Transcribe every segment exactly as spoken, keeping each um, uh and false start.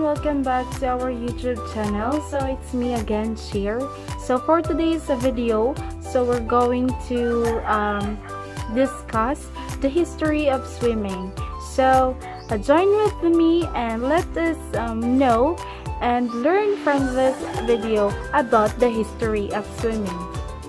welcome back to our YouTube channel. So it's me again, Cher. So for today's video, so we're going to um, discuss the history of swimming. So uh, join with me and let us um, know and learn from this video about the history of swimming.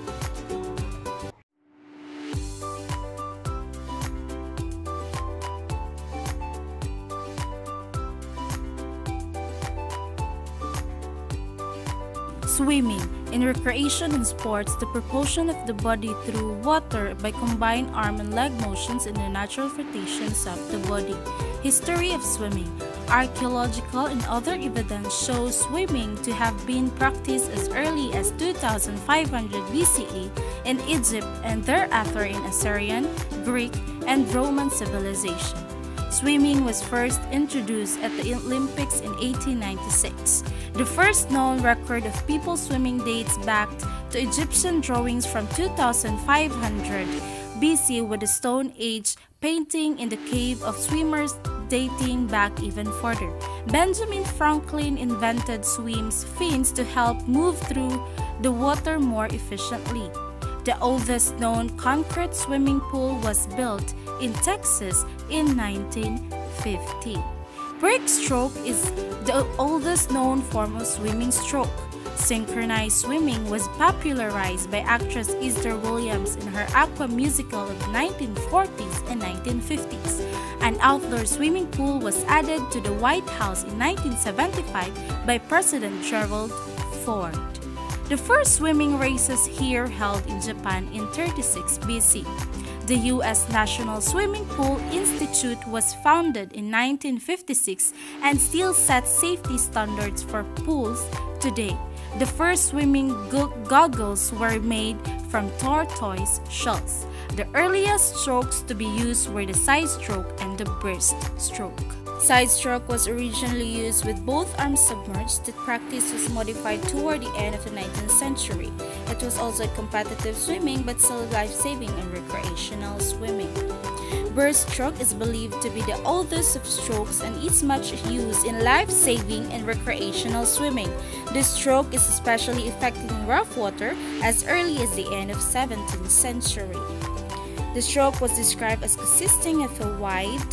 Swimming. In recreation and sports, the propulsion of the body through water by combined arm and leg motions in the natural rotations of the body. History of swimming. Archaeological and other evidence shows swimming to have been practiced as early as two thousand five hundred B C E in Egypt and thereafter in Assyrian, Greek, and Roman civilization. Swimming was first introduced at the Olympics in eighteen ninety-six. The first known record of people swimming dates back to Egyptian drawings from two thousand five hundred B C with the Stone Age painting in the cave of swimmers dating back even further. Benjamin Franklin invented swim fins to help move through the water more efficiently. The oldest known concrete swimming pool was built in Texas in nineteen fifty. Breaststroke is the oldest known form of swimming stroke. Synchronized swimming was popularized by actress Esther Williams in her Aqua musical of the nineteen forties and nineteen fifties. An outdoor swimming pool was added to the White House in nineteen seventy-five by President Gerald Ford. The first swimming races here held in Japan in thirty-six B C. The U S National Swimming Pool Institute was founded in nineteen fifty-six and still sets safety standards for pools today. The first swimming go goggles were made from tortoise shells. The earliest strokes to be used were the side stroke and the breaststroke. Side stroke was originally used with both arms submerged. The practice was modified toward the end of the nineteenth century. It was also competitive swimming but still life-saving and recreational swimming. Breaststroke is believed to be the oldest of strokes and is much used in life-saving and recreational swimming. This stroke is especially effective in rough water as early as the end of seventeenth century. The stroke was described as consisting of a wide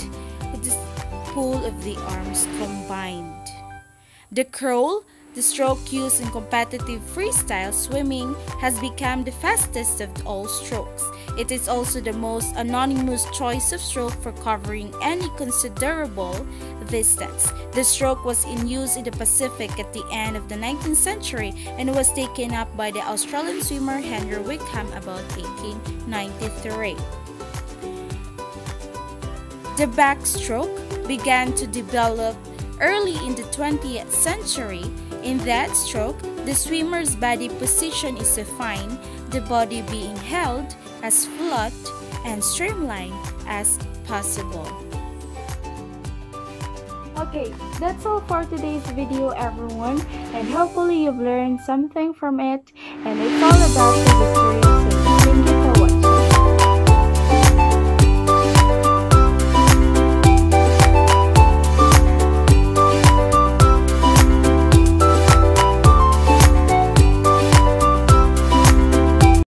pool of the arms combined. The crawl, the stroke used in competitive freestyle swimming, has become the fastest of all strokes. It is also the most anonymous choice of stroke for covering any considerable distance. The stroke was in use in the Pacific at the end of the nineteenth century and was taken up by the Australian swimmer Henry Wickham about eighteen ninety-three. The backstroke began to develop early in the twentieth century. In that stroke, the swimmer's body position is defined, the body being held as flat and streamlined as possible. Okay, that's all for today's video, everyone, and hopefully you've learned something from it, and it's all about the history